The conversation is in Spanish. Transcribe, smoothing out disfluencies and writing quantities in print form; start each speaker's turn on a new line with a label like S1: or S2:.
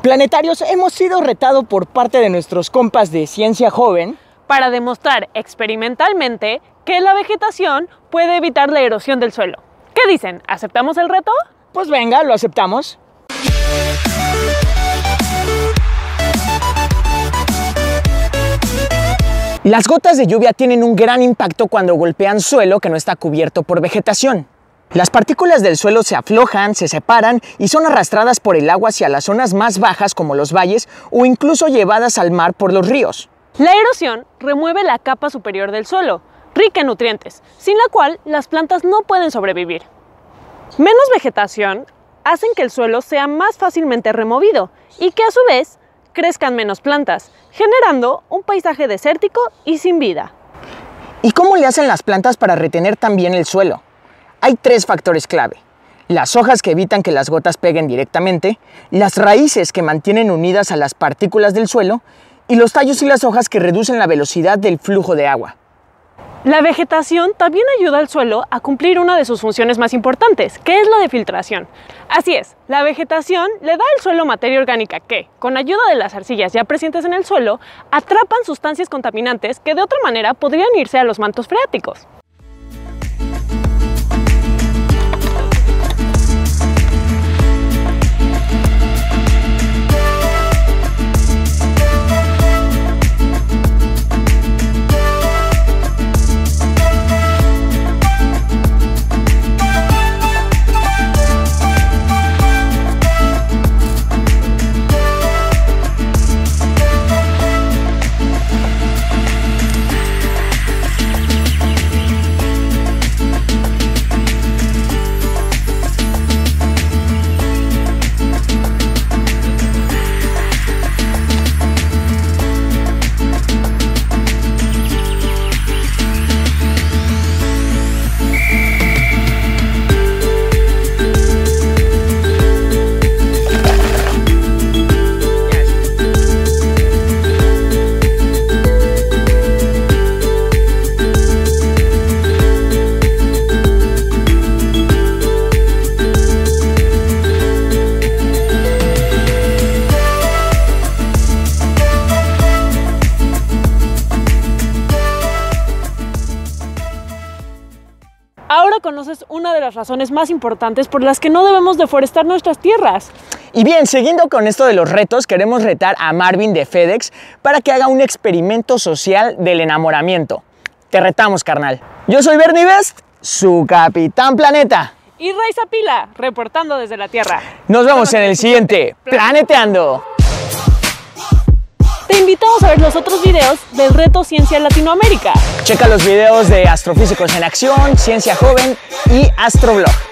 S1: Planetarios, hemos sido retados por parte de nuestros compas de Ciencia Joven
S2: para demostrar experimentalmente que la vegetación puede evitar la erosión del suelo. ¿Qué dicen? ¿Aceptamos el reto?
S1: Pues venga, lo aceptamos. Las gotas de lluvia tienen un gran impacto cuando golpean suelo que no está cubierto por vegetación. Las partículas del suelo se aflojan, se separan y son arrastradas por el agua hacia las zonas más bajas como los valles o incluso llevadas al mar por los ríos.
S2: La erosión remueve la capa superior del suelo, rica en nutrientes, sin la cual las plantas no pueden sobrevivir. Menos vegetación hacen que el suelo sea más fácilmente removido y que a su vez crezcan menos plantas, generando un paisaje desértico y sin vida.
S1: ¿Y cómo le hacen las plantas para retener tan bien el suelo? Hay tres factores clave: las hojas que evitan que las gotas peguen directamente, las raíces que mantienen unidas a las partículas del suelo y los tallos y las hojas que reducen la velocidad del flujo de agua.
S2: La vegetación también ayuda al suelo a cumplir una de sus funciones más importantes, que es la de filtración. Así es, la vegetación le da al suelo materia orgánica que, con ayuda de las arcillas ya presentes en el suelo, atrapan sustancias contaminantes que de otra manera podrían irse a los mantos freáticos. Ahora conoces una de las razones más importantes por las que no debemos deforestar nuestras tierras.
S1: Y bien, siguiendo con esto de los retos, queremos retar a Marvin de FedEx para que haga un experimento social del enamoramiento. Te retamos, carnal. Yo soy Bernie Best, su Capitán Planeta.
S2: Y Raiza Pila, reportando desde la Tierra.
S1: Nos vemos en el siguiente Planeteando.
S2: Te invitamos a ver los otros videos del Reto Ciencia Latinoamérica.
S1: Checa los videos de Astrofísicos en Acción, Ciencia Joven y Astroblog.